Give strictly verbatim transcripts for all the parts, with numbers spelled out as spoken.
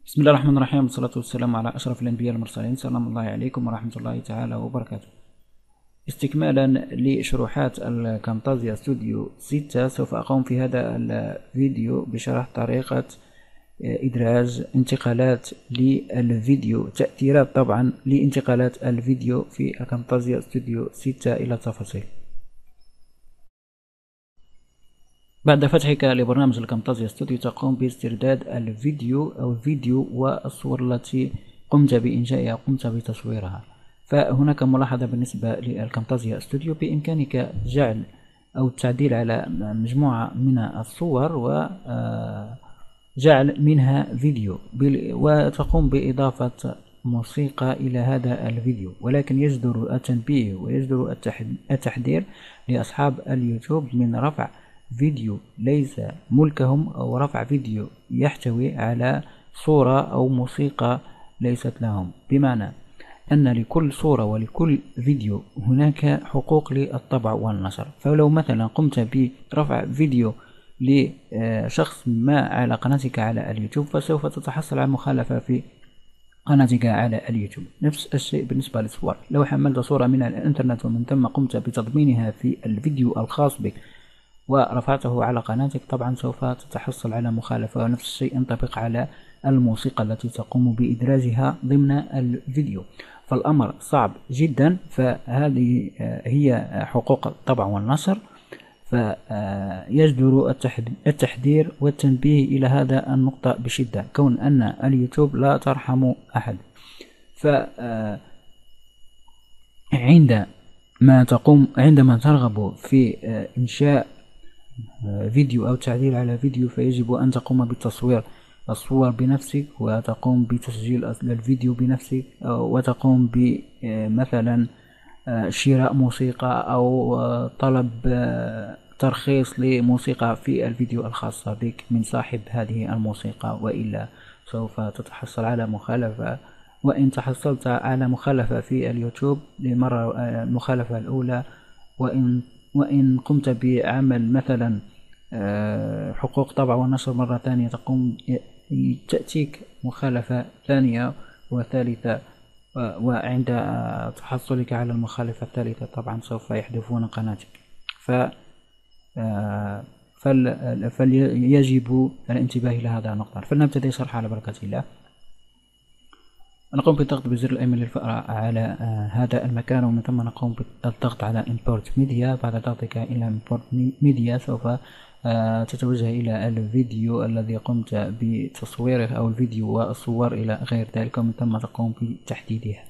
بسم الله الرحمن الرحيم، والصلاة والسلام على أشرف الأنبياء المرسلين. سلام الله عليكم ورحمة الله تعالى وبركاته. استكمالا لشروحات الكامتازيا ستوديو ستة، سوف أقوم في هذا الفيديو بشرح طريقة إدراج انتقالات للفيديو، تأثيرات طبعا لانتقالات الفيديو في الكامتازيا ستوديو ستة إلى التفاصيل. بعد فتحك لبرنامج الكامتازيا ستوديو تقوم باسترداد الفيديو أو الفيديو والصور التي قمت بإنشائها قمت بتصويرها. فهناك ملاحظة بالنسبة للكامتازيا ستوديو: بإمكانك جعل أو التعديل على مجموعة من الصور وجعل منها فيديو، وتقوم بإضافة موسيقى إلى هذا الفيديو. ولكن يجدر التنبيه ويجدر التحذير لأصحاب اليوتيوب من رفع فيديو ليس ملكهم أو رفع فيديو يحتوي على صورة أو موسيقى ليست لهم، بمعنى أن لكل صورة ولكل فيديو هناك حقوق للطبع والنشر. فلو مثلا قمت برفع فيديو لشخص ما على قناتك على اليوتيوب فسوف تتحصل على مخالفة في قناتك على اليوتيوب. نفس الشيء بالنسبة للصور، لو حملت صورة من الانترنت ومن ثم قمت بتضمينها في الفيديو الخاص بك ورفعته على قناتك طبعا سوف تتحصل على مخالفة. ونفس الشيء ينطبق على الموسيقى التي تقوم بإدراجها ضمن الفيديو، فالأمر صعب جدا. فهذه هي حقوق الطبع والنشر، فيجدر التحذير والتنبيه إلى هذا النقطة بشدة، كون أن اليوتيوب لا ترحم أحد. فعندما تقوم عندما ترغب في إنشاء فيديو أو تعديل على فيديو فيجب أن تقوم بتصوير الصور بنفسك، وتقوم بتسجيل الفيديو بنفسك، وتقوم بمثلا شراء موسيقى أو طلب ترخيص لموسيقى في الفيديو الخاصة بك من صاحب هذه الموسيقى، وإلا سوف تتحصل على مخالفة. وإن تحصلت على مخالفة في اليوتيوب لمرة المخالفة الأولى، وإن وإن قمت بعمل مثلا حقوق طبع ونشر مرة ثانية تقوم تأتيك مخالفة ثانية وثالثة، وعند تحصلك على المخالفة الثالثة طبعا سوف يحذفون قناتك. ف فليجب الانتباه إلى هذا النقطة. فلنبتدي شرح على بركة الله. نقوم بالضغط بالزر الأيمن للفأرة على هذا المكان، ومن ثم نقوم بالضغط على Import Media. بعد ضغطك إلى Import Media سوف تتوجه إلى الفيديو الذي قمت بتصويره أو الفيديو والصور إلى غير ذلك، ومن ثم تقوم بتحديدها.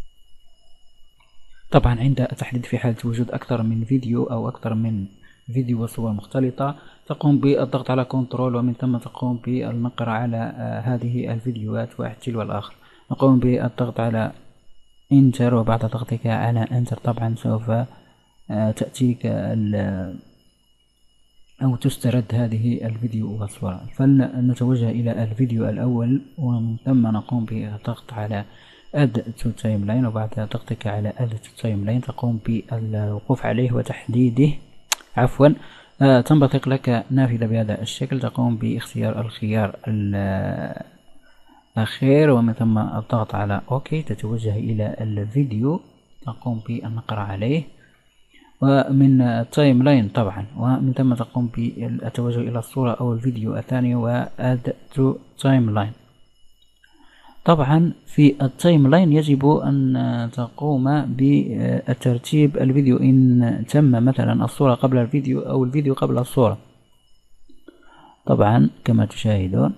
طبعا عند التحديد في حالة وجود أكثر من فيديو أو أكثر من فيديو وصور مختلطة تقوم بالضغط على كنترول، ومن ثم تقوم بالنقر على هذه الفيديوهات واحد تلو الآخر. نقوم بالضغط على انتر، وبعد ضغطك على انتر طبعا سوف تأتيك أو تسترد هذه الفيديو والصورة. فلنتوجه إلى الفيديو الأول، ومن ثم نقوم بالضغط على Add to Timeline، وبعد ضغطك على Add to Timeline تقوم بالوقوف عليه وتحديده. عفوا آه، تنبثق لك نافذة بهذا الشكل، تقوم باختيار الخيار الأخير، ومن ثم الضغط على أوكي. تتوجه إلى الفيديو تقوم بالنقر عليه، ومن التايم لاين طبعا، ومن ثم تقوم بالتوجه إلى الصورة أو الفيديو الثاني و Add to Timeline. طبعا في التايم لاين يجب أن تقوم بترتيب الفيديو إن تم مثلا الصورة قبل الفيديو أو الفيديو قبل الصورة. طبعا كما تشاهدون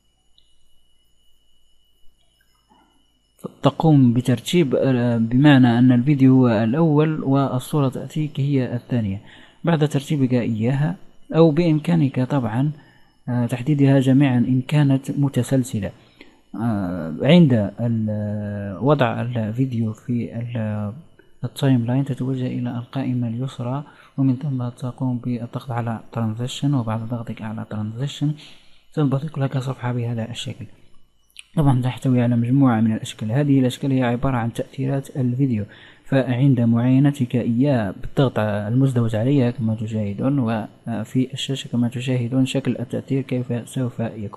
تقوم بترتيب، بمعنى أن الفيديو هو الأول والصورة تأتيك هي الثانية بعد ترتيبك إياها، أو بإمكانك طبعا تحديدها جميعا إن كانت متسلسلة. عند وضع الفيديو في التايم لاين تتوجه إلى القائمة اليسرى، ومن ثم تقوم بالضغط على ترانزيشن، وبعد ضغطك على ترانزيشن تنبثق لك صفحة بهذا الشكل. طبعا تحتوي على مجموعة من الأشكال. هذه الأشكال هي عبارة عن تأثيرات الفيديو، فعند معاينتك إياه بالضغط المزدوج عليها كما تشاهدون، وفي الشاشة كما تشاهدون شكل التأثير كيف سوف يكون.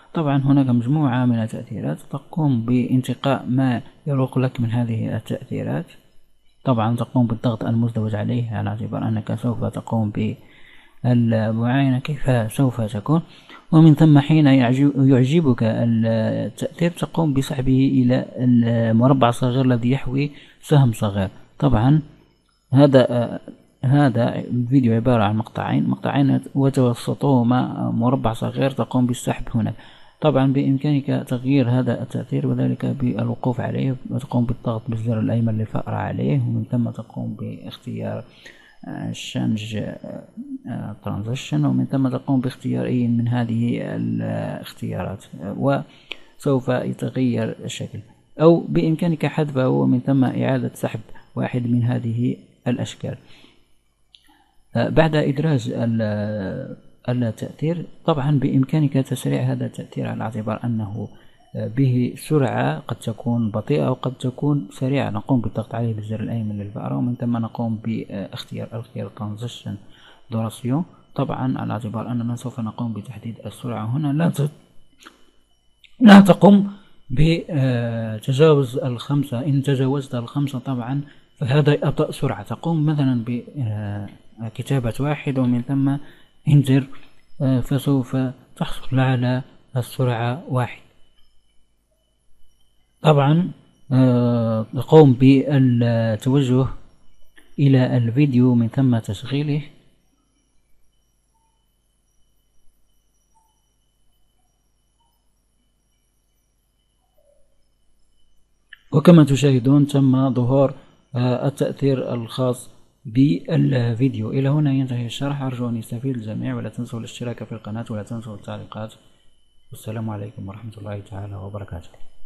طبعا هناك مجموعة من التأثيرات تقوم بانتقاء ما يروق لك من هذه التأثيرات. طبعا تقوم بالضغط المزدوج عليه على اعتبار أنك سوف تقوم بالمعاينة كيف سوف تكون، ومن ثم حين يعجبك التأثير تقوم بسحبه إلى المربع الصغير الذي يحوي سهم صغير. طبعا هذا هذا الفيديو عبارة عن مقطعين مقطعين وتوسطهما مربع صغير تقوم بالسحب هنا. طبعا بإمكانك تغيير هذا التأثير وذلك بالوقوف عليه، وتقوم بالضغط بالزر الأيمن للفأرة عليه، ومن ثم تقوم باختيار change transition، ومن ثم تقوم باختيار أي من هذه الاختيارات وسوف يتغير الشكل، أو بإمكانك حذفه ومن ثم إعادة سحب واحد من هذه الأشكال. بعد إدراج التأثير طبعا بإمكانك تسريع هذا التأثير على اعتبار أنه به سرعة قد تكون بطيئة أو قد تكون سريعة. نقوم بالضغط عليه بالزر الأيمن للفأرة، ومن ثم نقوم باختيار الخيار Transition Duration، طبعا على اعتبار أننا سوف نقوم بتحديد السرعة هنا. لا لا تقوم بتجاوز الخمسة، إن تجاوزت الخمسة طبعا فهذا أبطأ سرعة. تقوم مثلا بكتابة واحد ومن ثم انتر، فسوف تحصل على السرعة واحد. طبعا تقوم بالتوجه إلى الفيديو من ثم تشغيله، وكما تشاهدون تم ظهور التأثير الخاص بالفيديو. إلى هنا ينتهي الشرح، أرجو أن يستفيد الجميع، ولا تنسوا الاشتراك في القناة ولا تنسوا التعليقات، والسلام عليكم ورحمة الله تعالى وبركاته.